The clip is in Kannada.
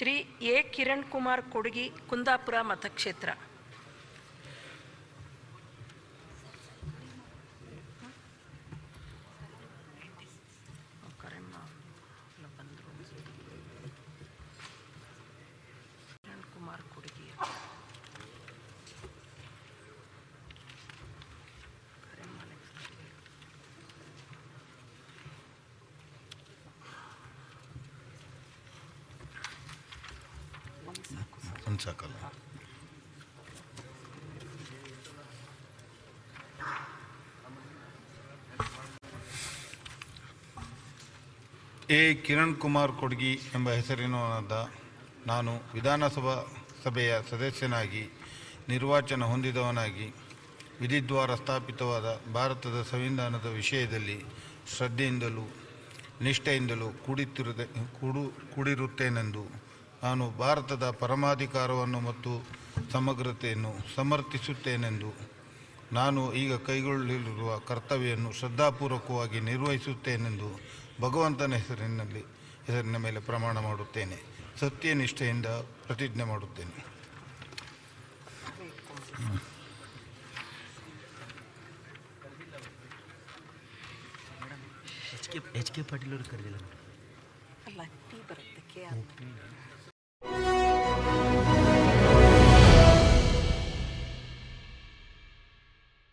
ಶ್ರೀ ಎ ಕಿರಣ್ ಕುಮಾರ್ ಕೊಡಗಿ, ಕುಂದಾಪುರ ಮತಕ್ಷೇತ್ರ. ಸಾಕಲ್ಲ. ಎ ಕಿರಣ್ ಕುಮಾರ್ ಕೊಡಗಿ ಎಂಬ ಹೆಸರಿನವನಾದ ನಾನು ವಿಧಾನಸಭಾ ಸಭೆಯ ಸದಸ್ಯನಾಗಿ ನಿರ್ವಾಚನ ಹೊಂದಿದವನಾಗಿ ವಿಧಿದ್ವಾರ ಸ್ಥಾಪಿತವಾದ ಭಾರತದ ಸಂವಿಧಾನದ ವಿಷಯದಲ್ಲಿ ಶ್ರದ್ಧೆಯಿಂದಲೂ ನಿಷ್ಠೆಯಿಂದಲೂ ಕೂಡಿರುತ್ತೇನೆಂದು ನಾನು ಭಾರತದ ಪರಮಾಧಿಕಾರವನ್ನು ಮತ್ತು ಸಮಗ್ರತೆಯನ್ನು ಸಮರ್ಥಿಸುತ್ತೇನೆಂದು ನಾನು ಈಗ ಕೈಗೊಳ್ಳಲಿರುವ ಕರ್ತವ್ಯವನ್ನು ಶ್ರದ್ಧಾಪೂರ್ವಕವಾಗಿ ನಿರ್ವಹಿಸುತ್ತೇನೆಂದು ಭಗವಂತನ ಹೆಸರಿನ ಮೇಲೆ ಪ್ರಮಾಣ ಮಾಡುತ್ತೇನೆ. ಸತ್ಯನಿಷ್ಠೆಯಿಂದ ಪ್ರತಿಜ್ಞೆ ಮಾಡುತ್ತೇನೆ. ಎಚ್ ಕೆ ಪಾಟೀಲ್ ಅವರು ಕರೆದಿಲ್ಲ ಅಲ್ಲ, ಟೀ ಬರುತ್ತೆ.